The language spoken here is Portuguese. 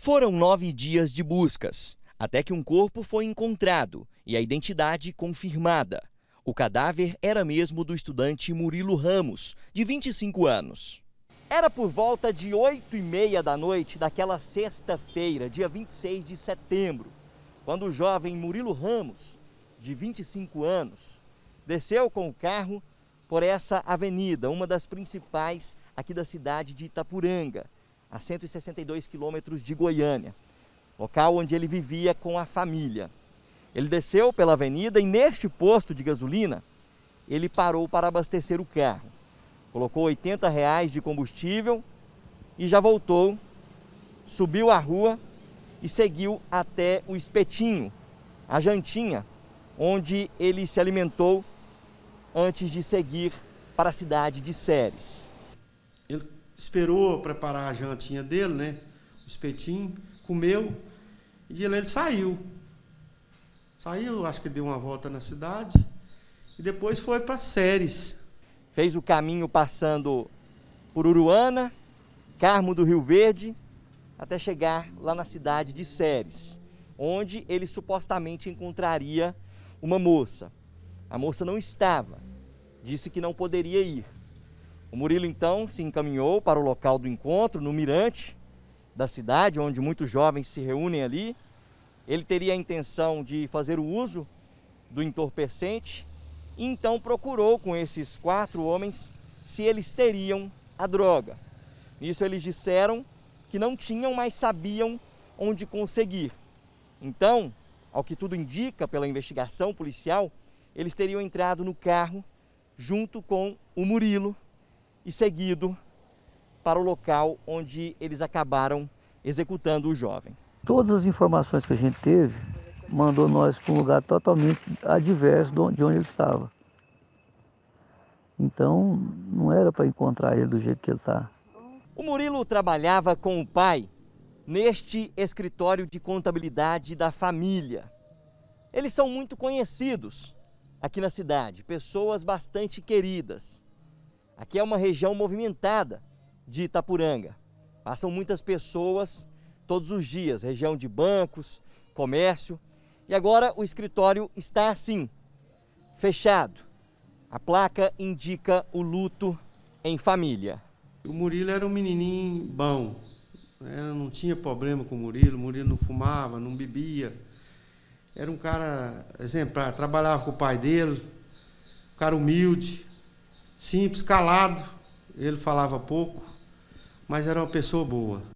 Foram 9 dias de buscas, até que um corpo foi encontrado e a identidade confirmada. O cadáver era mesmo do estudante Murilo Ramos, de 25 anos. Era por volta de 8h30 da noite daquela sexta-feira, dia 26 de setembro, quando o jovem Murilo Ramos, de 25 anos, desceu com o carro por essa avenida, uma das principais aqui da cidade de Itapuranga, a 162 quilômetros de Goiânia, local onde ele vivia com a família. Ele desceu pela avenida e neste posto de gasolina, ele parou para abastecer o carro. Colocou R$ 80 de combustível e já voltou, subiu a rua e seguiu até o Espetinho, a jantinha, onde ele se alimentou antes de seguir para a cidade de Ceres. Ele esperou preparar a jantinha dele, né? O espetinho, comeu e de lá ele saiu. Saiu, acho que deu uma volta na cidade e depois foi para Ceres. Fez o caminho passando por Uruana, Carmo do Rio Verde, até chegar lá na cidade de Ceres, onde ele supostamente encontraria uma moça. A moça não estava, disse que não poderia ir. O Murilo então se encaminhou para o local do encontro, no mirante da cidade, onde muitos jovens se reúnem ali. Ele teria a intenção de fazer o uso do entorpecente e então procurou com esses 4 homens se eles teriam a droga. Nisso eles disseram que não tinham, mas sabiam onde conseguir. Então, ao que tudo indica pela investigação policial, eles teriam entrado no carro junto com o Murilo e seguido para o local onde eles acabaram executando o jovem. Todas as informações que a gente teve mandou nós para um lugar totalmente adverso de onde ele estava. Então, não era para encontrar ele do jeito que ele está. O Murilo trabalhava com o pai neste escritório de contabilidade da família. Eles são muito conhecidos aqui na cidade, pessoas bastante queridas. Aqui é uma região movimentada de Itapuranga. Passam muitas pessoas todos os dias, região de bancos, comércio. E agora o escritório está assim, fechado. A placa indica o luto em família. O Murilo era um menininho bom, não tinha problema com o Murilo não fumava, não bebia. Era um cara exemplar, trabalhava com o pai dele, um cara humilde, simples, calado. Ele falava pouco, mas era uma pessoa boa.